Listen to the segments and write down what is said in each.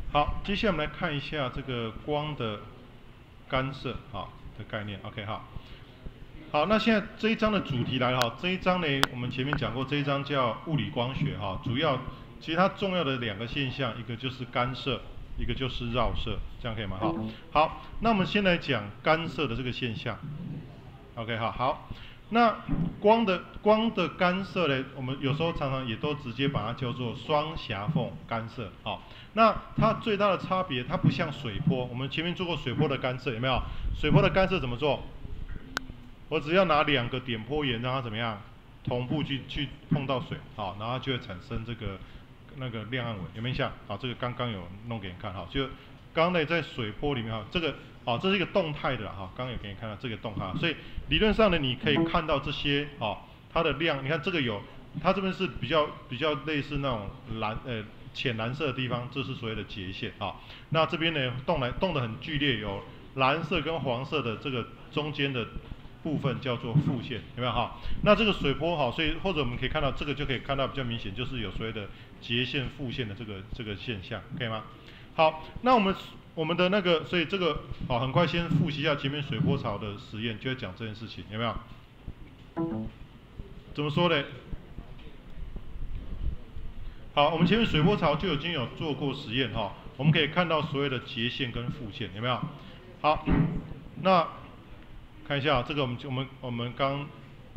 好，接下来我们来看一下这个光的干涉的概念。OK 好，那现在这一章的主题来了这一章呢，我们前面讲过，这一章叫物理光学主要其实它重要的两个现象，一个就是干涉，一个就是绕射，这样可以吗？好，那我们先来讲干涉的这个现象。OK 好。那光的干涉呢，我们有时候常常也都直接把它叫做双狭缝干涉。那它最大的差别，它不像水波，我们前面做过水波的干涉，有没有？水波的干涉怎么做？我只要拿两个点波源，让它怎么样同步去碰到水，然后它就会产生这个那个亮暗纹，有没有像？这个刚刚有弄给你看，就刚才在水波里面这个这是一个动态的刚刚有给你看到这个动态，所以理论上呢，你可以看到这些它的亮，你看这个有，它这边是比较类似那种浅蓝色的地方，这是所谓的截线那这边呢动得很剧烈，有蓝色跟黄色的这个中间的部分叫做副线，有没有那这个水波所以或者我们可以看到这个就可以看到比较明显，就是有所谓的截线副线的这个现象，可以吗？好，那我们的那个，所以这个很快先复习一下前面水波槽的实验，就会讲这件事情，有没有？怎么说呢？好，我们前面水波槽就已经有做过实验我们可以看到所谓的截线跟副线，有没有？好，那看一下这个我们刚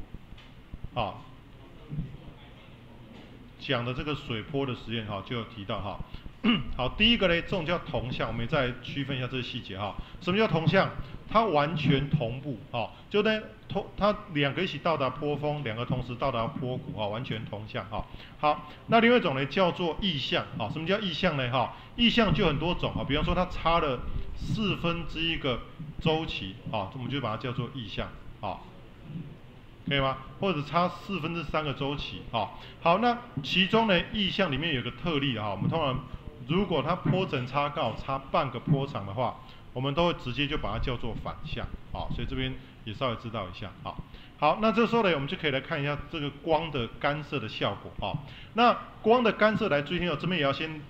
讲的这个水波的实验就有提到好，第一个呢，这种叫同向，我们再区分一下这个细节什么叫同向？它完全同步就呢它两个一起到达波峰，两个同时到达波谷完全同向好，那另外一种呢叫做异向什么叫异向呢异向就很多种比方说它差了1/4个周期我们就把它叫做异向可以吗？或者差3/4个周期好，那其中呢异向里面有个特例我们通常如果它波程差刚好差半个波长的话，我们都会直接就把它叫做反向所以这边也稍微知道一下好，那这时候呢，我们就可以来看一下这个光的干涉的效果那光的干涉来注意听这边也要先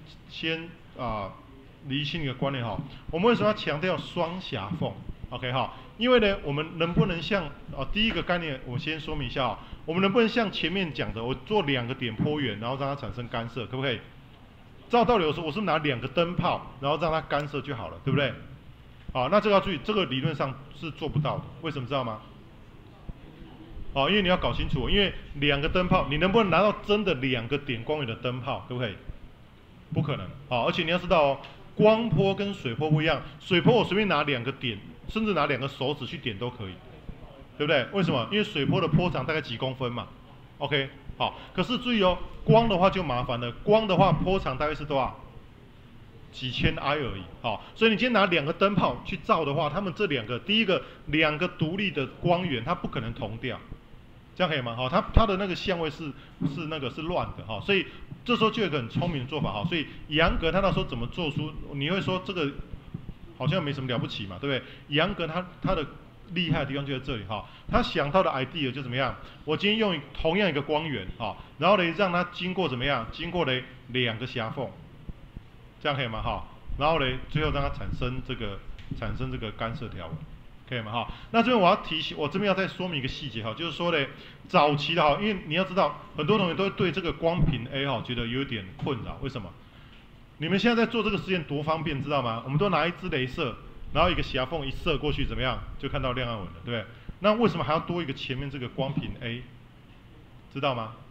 厘清一个观念我们为什么要强调双狭缝 ？OK 因为呢，我们能不能像第一个概念，我先说明一下我们能不能像前面讲的，我做2个点波源，然后让它产生干涉，可不可以？照道理我说，我是拿2个灯泡，然后让它干涉就好了，对不对？那这个要注意，这个理论上是做不到的，为什么知道吗？因为你要搞清楚，因为2个灯泡，你能不能拿到真的2个点光源的灯泡，可不可以？不可能而且你要知道光波跟水波不一样，水波我随便拿2个点，甚至拿2个手指去点都可以，对不对？为什么？因为水波的波长大概几公分嘛 ，OK， 可是注意光的话就麻烦了，光的话波长大概是多少？几千 I 而已所以你今天拿2个灯泡去照的话，它们这第一个2个独立的光源，它不可能同调，这样可以吗？它的那个相位是乱的所以这时候就有一个很聪明的做法所以杨格他那时候怎么做出？你会说这个好像没什么了不起嘛，对不对？杨格他的厉害的地方就在这里他想到的 idea 就怎么样？我今天用同样一个光源然后呢让它经过怎么样？经过呢2个狭缝，这样可以吗？然后呢最后让它产生这个干涉条纹。可以吗？那这边我要提醒，我这边要再说明一个细节就是说呢，早期的因为你要知道，很多同学都会对这个光频 A 觉得有点困扰，为什么？你们现在在做这个实验多方便，知道吗？我们都拿一支雷射，然后一个狭缝一射过去，怎么样？就看到亮暗纹了，对不对？那为什么还要多一个前面这个光频 A？ 知道吗？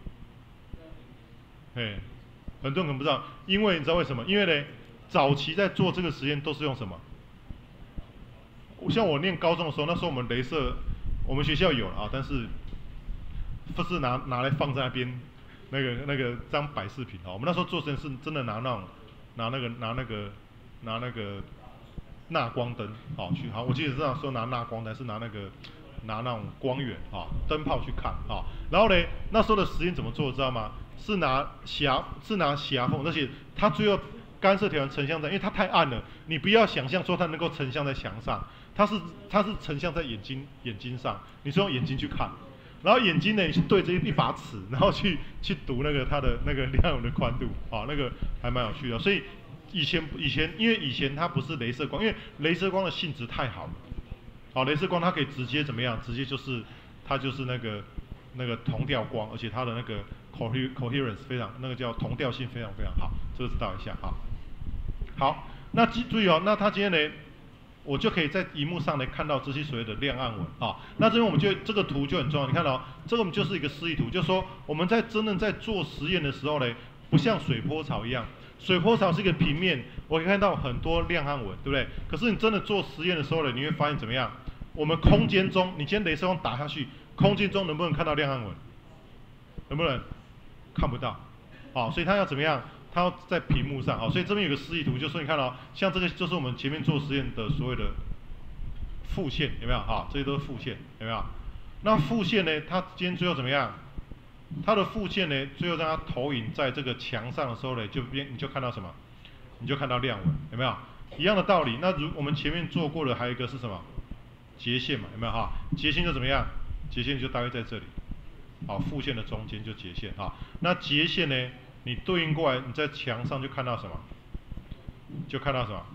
很多人可能不知道，因为你知道为什么？因为呢，早期在做这个实验都是用什么？像我念高中的时候，那时候我们雷射，我们学校有但是不是拿来放在那边，那个当摆饰品我们那时候做实验是真的拿那个钠光灯去我记得这样说拿钠光灯是拿那种光源灯泡去看然后呢那时候的实验怎么做知道吗？是拿狭缝，而且它最后干涉条纹成像在，因为它太暗了，你不要想象说它能够成像在墙上。它是成像在眼睛上，你是用眼睛去看，然后眼睛呢你去对着一把尺，然后去读它的那个亮的宽度那个还蛮有趣的。所以以前，因为以前它不是镭射光，因为镭射光的性质太好了。好，镭射光它可以直接怎么样？直接就是它就是那个同调光，而且它的那个 coherence 非常，那个叫同调性非常非常好，这个知道一下哈。好，那注意哦，那它今天呢，我就可以在荧幕上呢看到这些所谓的亮暗纹啊。那这边我们就这个图就很重要，你看到、哦、这个我们就是一个示意图，就是说我们在真正在做实验的时候呢，不像水波槽一样。水波槽是一个平面，我可以看到很多亮暗纹，对不对？可是你真的做实验的时候呢，你会发现怎么样？我们空间中，你今天镭射光打下去，空间中能不能看到亮暗纹？能不能？看不到。好，所以它要怎么样？它要在屏幕上。好，所以这边有个示意图，就是说你看到、哦，像这个就是我们前面做实验的所谓的副线，有没有？好，这些都是副线，有没有？那副线呢？它今天最后怎么样？它的副线呢，最后让它投影在这个墙上的时候呢，你就看到什么？你就看到亮纹，有没有？一样的道理。那我们前面做过的还有一个是什么？截线嘛，有没有哈？截线就怎么样？截线就大概在这里，好，副线的中间就截线哈。那截线呢，你对应过来，你在墙上就看到什么？就看到什么？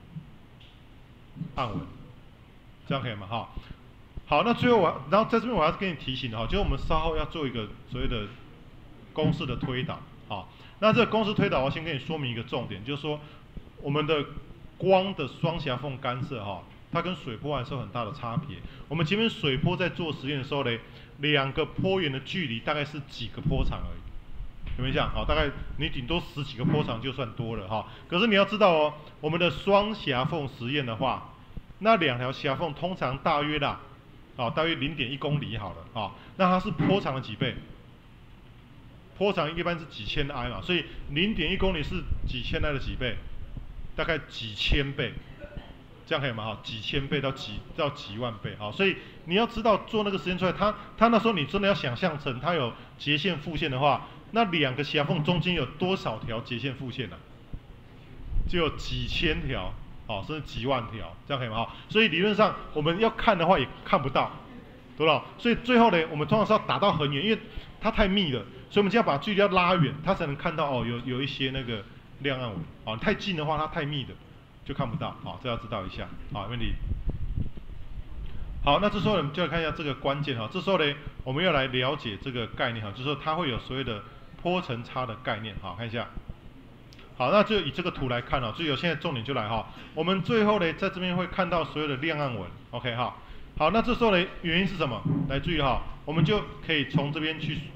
暗纹，这样可以吗？哈。好，那最后然后在这边我要跟你提醒的哈，就是我们稍后要做一个所谓的公式的推导，好，那这个公式推导我先跟你说明一个重点，就是说我们的光的双狭缝干涉哈，它跟水波还是有很大的差别。我们前面水波在做实验的时候呢，两个波源的距离大概是几个波长而已，有没有这样？好，大概你顶多10几个波长就算多了哈。可是你要知道哦，我们的双狭缝实验的话，那两条狭缝通常大约啦。好，大约0.1公里好了，啊，那它是波长的几倍？波长一般是几千埃嘛，所以0.1公里是几千埃的几倍？大概几千倍，这样可以吗？哈，几千倍到几万倍，好，所以你要知道做那个实验出来，它那时候你真的要想象成它有截线副线的话，那两个狭缝中间有多少条截线副线呢？就有几千条。好，甚至几万条，这样可以吗？好，所以理论上我们要看的话也看不到，对吧？所以最后呢，我们通常是要打到很远，因为它太密了，所以我们就要把距离要拉远，它才能看到哦，有一些那个亮暗纹。哦，太近的话它太密的就看不到。好，这要知道一下。好，没问题。好，那这时候我们就来看一下这个关键哈。这时候呢，我们要来了解这个概念哈，就是说它会有所谓的波程差的概念。好，看一下。好，那就以这个图来看哦，所以现在重点就来哈，我们最后呢在这边会看到所有的亮暗纹 ，OK 哈。好，那这时候呢原因是什么？来注意哈，我们就可以从这边去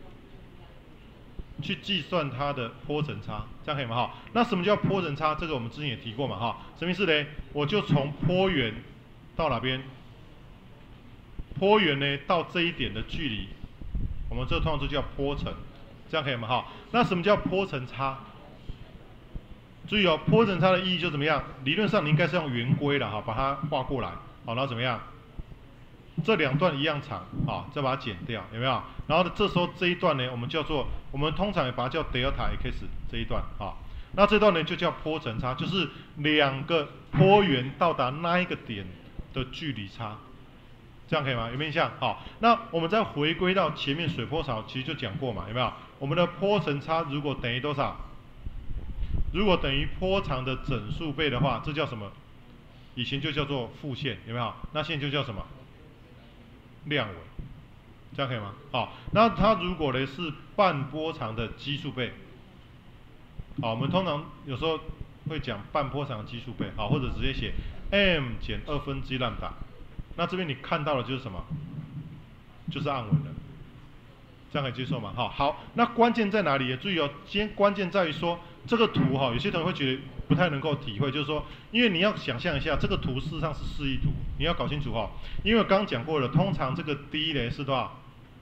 计算它的波程差，这样可以吗？哈，那什么叫波程差？这个我们之前也提过嘛哈，什么意思呢？我就从波源到哪边？波源呢到这一点的距离，我们这通常就叫波程，这样可以吗？哈，那什么叫波程差？注意哦，波程差的意义就怎么样？理论上你应该是用圆规的哈，把它画过来，好，然后怎么样？这两段一样长，好，再把它剪掉，有没有？然后这时候这一段呢，我们通常也把它叫 delta x 这一段，好，那这段呢就叫波程差，就是两个波源到达那一个点的距离差，这样可以吗？有没有印象？好，那我们再回归到前面水波槽，其实就讲过嘛，有没有？我们的波程差如果等于多少？如果等于波长的整数倍的话，这叫什么？以前就叫做复线，有没有？那现在就叫什么？亮纹，这样可以吗？好，那它如果呢是半波长的基数倍，好，我们通常有时候会讲半波长的基数倍，好，或者直接写 m 减1/2兰达，那这边你看到的就是什么？就是暗纹了。这样可以接受吗？好，那关键在哪里？也注意哦，今天关键在于说这个图哈，有些同学会觉得不太能够体会，就是说，因为你要想象一下，这个图事实上是示意图，你要搞清楚哈，因为我刚刚讲过了，通常这个 d 呢是多少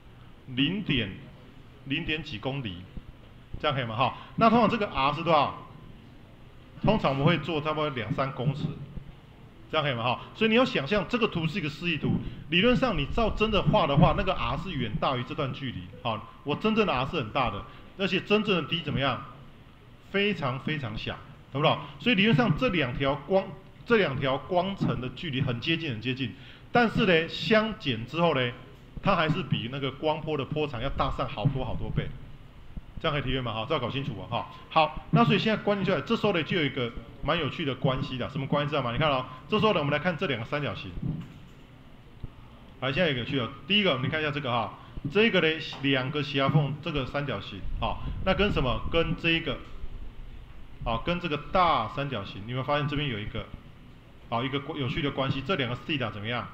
？0点几公里，这样可以吗？哈，那通常这个 r 是多少？通常我们会做差不多2-3公尺。这样可以吗？哈，所以你要想象这个图是一个示意图，理论上你照真的画的话，那个 r 是远大于这段距离。好，我真正的 r 是很大的，而且真正的 d 怎么样？非常非常小，懂不懂？所以理论上这两条光程的距离很接近，但是呢，相减之后呢，它还是比那个光波的波长要大上好多倍。 这样可以体会吗？好，这要搞清楚啊，哈。好，那所以现在关键出来，这时候呢就有一个蛮有趣的关系的，什么关系知道吗？你看哦，这时候呢我们来看这两个三角形。好，现在有个有趣的，第一个你看一下这个哈，这个呢两个斜缝，这个三角形，好，那跟什么？跟这一个，好，跟这个大三角形，你会发现这边有一个，好，一个有趣的关系，这两个 θ 怎么样？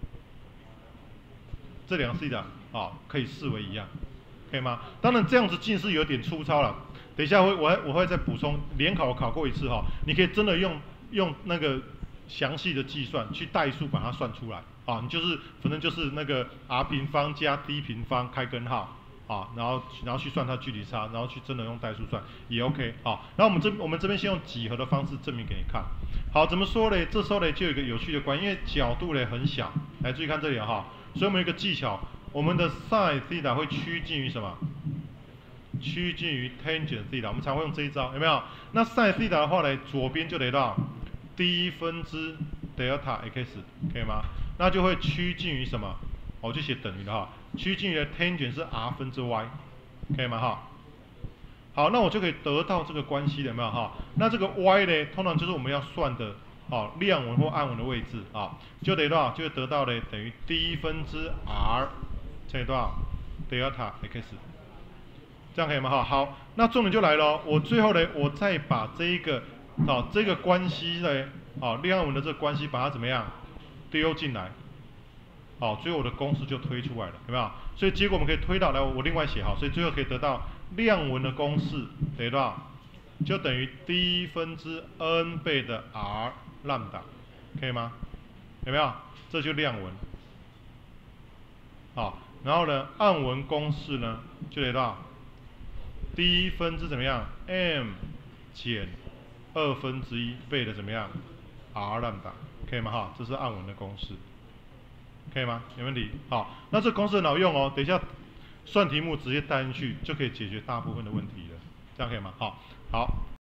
这两个 θ 好，可以视为一样，可以吗？当然这样子近似有点粗糙了，等一下我会再补充，联考考过一次哈，你可以真的用那个详细的计算去代数把它算出来，啊，你就是反正就是那个 r 平方加 d 平方开根号，啊，然后去算它距离差，然后去真的用代数算也 OK，好，然后我们这边先用几何的方式证明给你看，好，怎么说呢？这时候呢就有一个有趣的关系，因为角度呢很小，来注意看这里哈。所以我们有一个技巧，我们的 sin θ 会趋近于什么？趋近于 tangent θ， 我们常会用这一招，有没有？那 sin θ 的话呢，左边就得到 d 分之 delta x， 可以吗？那就会趋近于什么？我就写等于的哈，趋近于的 tangent 是 r 分之 y， 可以吗？哈。好，那我就可以得到这个关系了，有没有哈？那这个 y 呢，通常就是我们要算的。好，亮文或暗文的位置啊，就得多少？就得到呢等于 d 分之 r 乘以多少 delta x， 这样可以吗？好，那重点就来了，我最后呢，我再把这个关系呢，亮文的这个关系把它怎么样丢进来，好，最后我的公式就推出来了，有没有？所以结果我们可以推到来，我另外写好，所以最后可以得到亮文的公式等于多少？就等于 d 分之 n 倍的 r。lambda， 可以吗？有没有？这就亮文。好，然后呢，暗文公式呢，就得到 d 分之怎么样 m 减1/2倍的怎么样 r lambda， 可以吗？哈，这是暗文的公式，可以吗？没问题。好，那这公式很好用哦，等一下算题目直接带进去就可以解决大部分的问题了，这样可以吗？好。